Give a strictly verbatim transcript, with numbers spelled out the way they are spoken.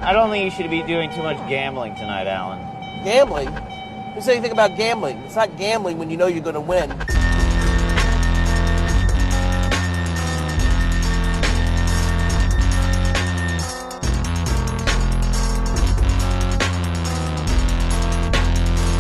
I don't think you should be doing too much gambling tonight, Alan. Gambling? Who said anything about gambling? It's not gambling when you know you're going to win.